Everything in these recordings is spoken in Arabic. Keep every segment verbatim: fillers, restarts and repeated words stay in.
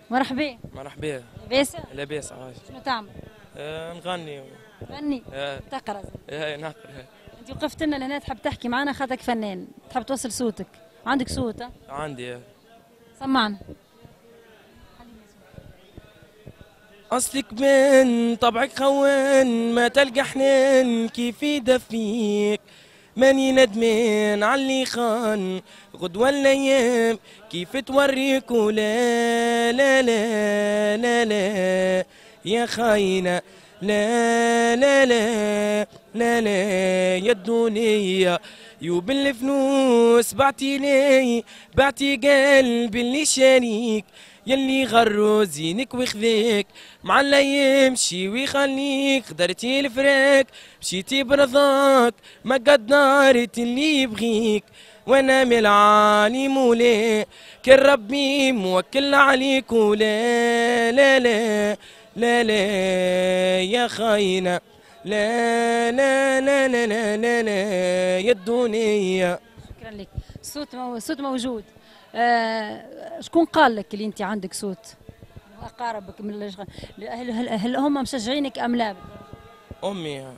مرحبا. مرحبا. لاباس؟ لاباس عايش. شنو تعمل؟ آه نغني. تغني؟ آه. تقرا زين. آه نقرا. انت وقفت لنا لهنا تحب تحكي معنا خاطرك فنان، تحب توصل صوتك، عندك صوت ها؟ عندي. آه. سمعنا. أصلك من طبعك خون ما تلقى حنان كيف يدفيك، ماني ندمان علي خان غدوة الأيام كيف توريك، ولا لا لا لا لا يا خاينة، لا لا لا لا لا يا الدنيا، يو بالفلوس بعتي لي بعتي قلبي اللي شاريك، يلي غرو زينك وخذيك مع اللي يمشي ويخليك، خدرتي الفراق مشيتي برضاك ما قدرت اللي يبغيك، وانا من العالي مولي كان ربي موكل عليك، ولا لا لا لا لا يا خاينة، لا لا لا لا لا لا, لا يا الدنيا. شكرا لك. الصوت مو... الصوت موجود. آه... شكون قال لك اللي انت عندك صوت؟ اقاربك من الاشغال هل, هل, هل هم مشجعينك ام لا؟ امي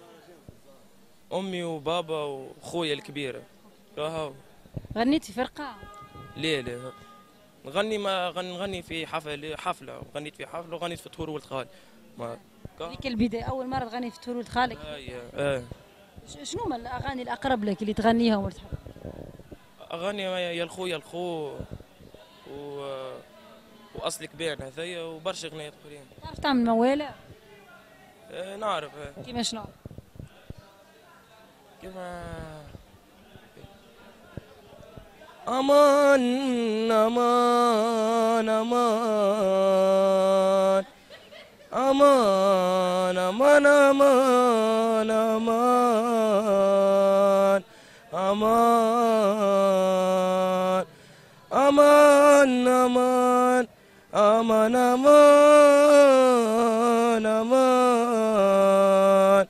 امي وبابا واخويا الكبير. راهو. غنيت في فرقه؟ ليه ليه نغني، ما نغني في حفل حفله، غنيت في حفله وغنيت في طهور ولد خالي. ما هذيك البدايه اول مره تغني في طهور ولد خالك؟ اي اه. شنو هما الاغاني الاقرب لك اللي تغنيها وتحب؟ اغاني يا الخو يا الخو و واصلك بين هذيا وبرشا اغنيات اخرين. تعرف تعمل موالة؟ آه نعرف. آه. كيما شنو؟ كيما امان امان امان امان امان امان امان امان امان امان امان امان امان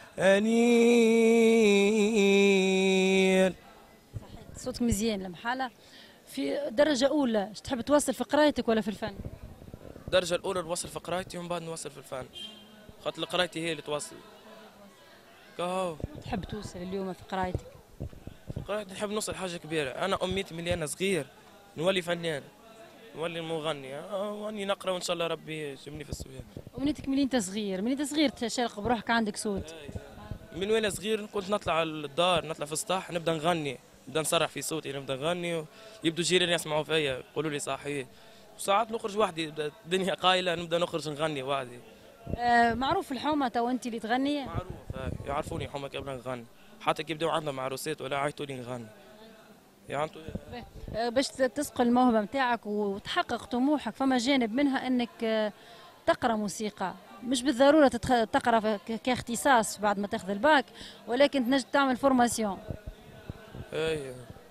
انيل. صوتك مزيان المحالة. في درجة أولى تحب توصل في قرايتك ولا في الفن؟ الدرجة الأولى نوصل في قرايتي ومن بعد نوصل في الفن، خاطر قرايتي هي اللي توصل. كهو. تحب توصل اليوم في قرايتك؟ في قرايتي نحب نوصل حاجة كبيرة، أنا أمنيتي من أنا صغير نولي فنان، نولي مغني، واني نقرا وان شاء الله ربي يجيبني في السوية. أمنيتك من أنت صغير، من أنت صغير تشارك بروحك عندك صوت؟ من وين صغير كنت نطلع على الدار، نطلع في السطح نبدا نغني، نبدا نصرح في صوتي، نبدا نغني ويبدو جيراني يسمعوا فيا يقولوا لي صحيح، وساعات نخرج وحدي، الدنيا قايله نبدا نخرج نغني وحدي. آه معروف الحومه تو انت اللي تغني؟ معروف. يعرفوني حومه قبل نغني، حتى كي يبداو عندهم عروسات ولا عيطوا لي نغني. يعني آه باش تسقل الموهبه نتاعك وتحقق طموحك، فما جانب منها انك آه تقرا موسيقى، مش بالضروره تتخ... تقرا كاختصاص بعد ما تاخذ الباك، ولكن تنجم تعمل فورماسيون. اي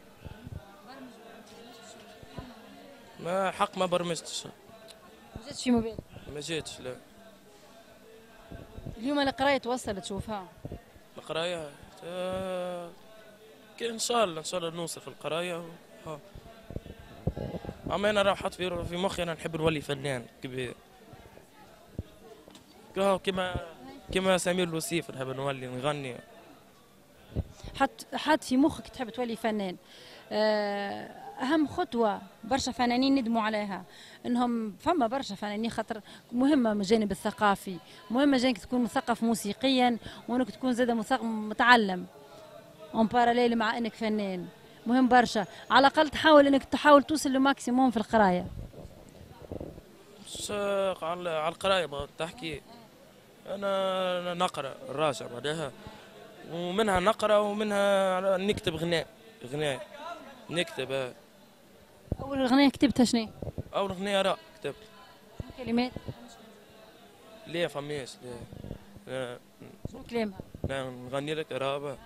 ما حق ما برمجتش. ما جاتش في موبايل؟ ما جاتش لا. اليوم القرايه توصل تشوفها؟ القرايه آه... ان شاء الله ان شاء الله نوصل في القرايه و... ها. اما انا راه حط في في مخي انا نحب نولي فنان كبير، كما كما سمير الوصيف نحب نولي نغني. حط حط في مخك تحب تولي فنان. اهم خطوه برشا فنانين ندموا عليها، انهم فما برشا فنانين خاطر مهمه من الجانب الثقافي، مهمه جانك تكون مثقف موسيقيا وانك تكون زاد متعلم اون باراليل مع انك فنان، مهم برشا. على الاقل تحاول انك تحاول توصل لماكسيموم في القرايه. مش على القرايه تحكي، انا نقرا الراجع معناها، ومنها نقرا ومنها نكتب غناء غناء نكتب. اول اغنيه كتبتها شنو؟ اول اغنيه راء كتبت. كلمات؟ ليه فماش ليه. شنو كلامها؟ لا نغني لك رابع.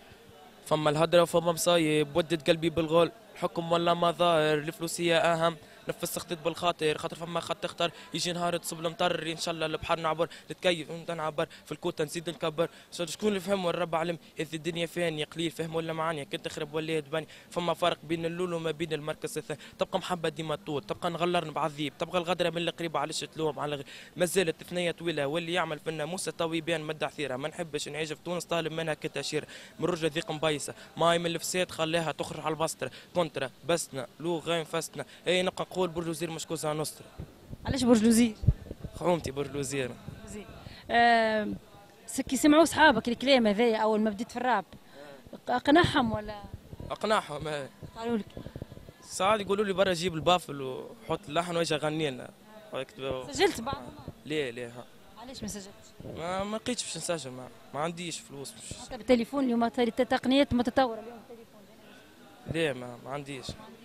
فما الهدرة وفما مصايب ودت قلبي بالغول، حكم ولا مظاهر الفلوسية أهم، نفس خطيت بالخاطر خاطر فما خط تختار يجي نهار تصب المطر ان شاء الله البحر نعبر نتكيف نعبر في الكوته نزيد نكبر شكون اللي فهم والرب علم هذه الدنيا فانيه قليل فهم ولا معانيه كنت تخرب ولا يدبني فما فرق بين اللول وما بين المركز الثاني تبقى محبه ديما طول تبقى نغلر بعذيب تبقى الغدره من القريب علاش تلوم على غ... مازالت ثنيه طويله واللي يعمل في الناموس توي بان مد عثيره ما نحبش نعيش في تونس طالب منها كتاشير من رجل ذيق مبيسه ماي من الفساد خلاها تخرج على البسطره كونترا بسنا لو غايم فسنا اي نبقى نقول برج وزير مش كوزا نصر. علاش برج الوزير؟ خومتي برج الوزير. أه كي سمعوا صحابك الكلام هذايا اول ما بديت في الراب اقنعهم ولا؟ اقنعهم ايه. قالوا لك؟ ساعات يقولوا لي برا جيب البافل وحط اللحن واجي غني لنا. سجلت بعض؟ ليه ليه ها. علاش ما سجلتش؟ ما ما لقيتش باش نسجل ما, ما عنديش فلوس مش حتى بالتليفون اليوم التقنيات متطوره اليوم التليفون. ليه ما, ما عنديش.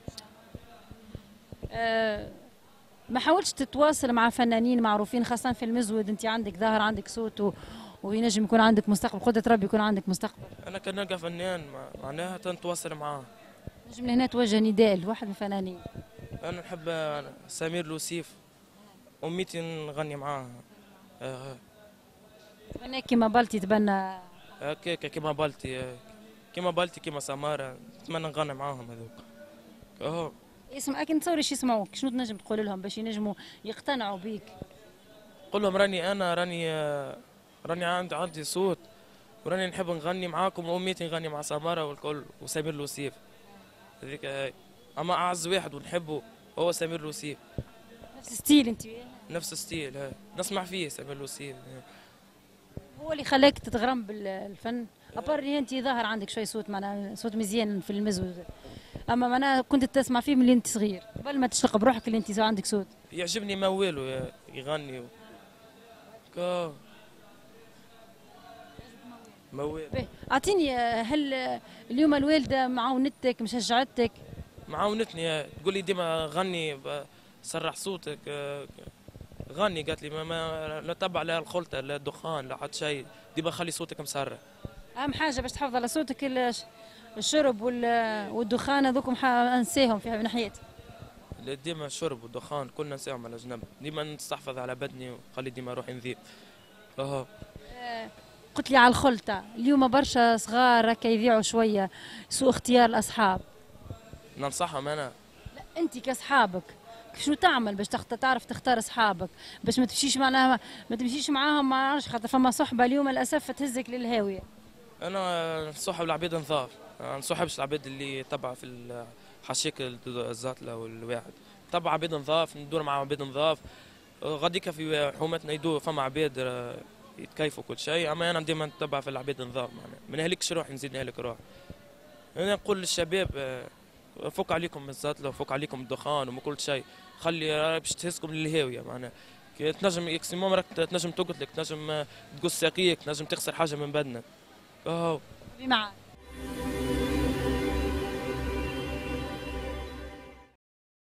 أه ما حاولتش تتواصل مع فنانين معروفين خاصة في المزود انت عندك ظاهر عندك صوت و... وينجم يكون عندك مستقبل قدرة ربي يكون عندك مستقبل. انا كان نلقى فنان معناها تنتواصل معاه. نجم لهنا توجه نداء لواحد من الفنانين. انا نحب سمير لوسيف اميتي نغني معاه. آه. تبنى كيما بالتي تبنى هكاك كيما بالتي كيما بالتي كيما سمارة نتمنى نغني معاهم هذوك. اهو اسمع اكيد نتصور ايش يسمعوك شنو تنجم تقول لهم باش ينجموا يقتنعوا بيك؟ قول لهم راني انا راني راني عندي عندي صوت وراني نحب نغني معاكم واميتي نغني مع سمارة والكل وسمير لوسيف هذيك هاي اما اعز واحد ونحبه هو سمير لوسيف. نفس ستيل انت؟ نفس ستيل هاي نسمع فيه سمير لوسيف. هو اللي خلاك تتغرم بالفن ابرني انت ظاهر عندك شوي صوت معناها صوت مزيان في المزود اما معناها كنت تسمع فيه من اللي انت صغير قبل ما تشتق بروحك اللي انت عندك صوت. يعجبني موالو يغني و... كا موال. اعطيني هل اليوم الوالده معاونتك مشجعتك؟ معاونتني تقول لي ديما غني سرح صوتك غني قالت لي ما, ما لا تبع لا الخلطه لا الدخان لا حتى شيء ديما خلي صوتك مسرح. اهم حاجه باش تحافظ على صوتك الشرب والدخان هذوكم انساهم فيها بناحيتي. ديما الشرب والدخان كلنا نساهم على جنب ديما نستحفظ على بدني وخلي ديما روحي نذيب. اها آه قلت لي على الخلطه اليوم برشا صغار هكا يذيعوا شويه سوء اختيار الاصحاب. ننصحهم انا. لا انت كاصحابك شنو تعمل باش تعرف تختار اصحابك باش ما تمشيش معناها ما تمشيش معاهم ما نعرفش خاطر فما صحبه اليوم للاسف تهزك للهاويه. انا نصحب العباد نظاف ما نصحبش العباد اللي تبع في حاشيك الزاتله والواحد تبع عباد نظاف ندور مع عباد نظاف غاديكا في حومتنا يدور فما عباد يتكيفوا كل شيء اما انا ديما نتبع في العباد نظاف معناها ما نهلكش روحي نزيد نهلك روح. انا نقول للشباب فوق عليكم من الزاتله وفوق عليكم الدخان وما كل شيء خلي باش تهزكم للهاويه معناها تنجم اكسيموم راك تنجم تقتلك تنجم تقص ساقيك تنجم تخسر حاجه من بدنك. اهو معاك